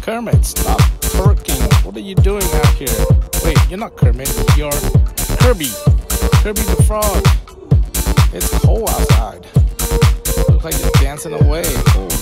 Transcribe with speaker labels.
Speaker 1: Kermit, stop twerking. What are you doing out here? Wait, you're not Kermit. You're Kirby. Kirby the frog. It's cold outside. Looks like you're dancing away. Oh.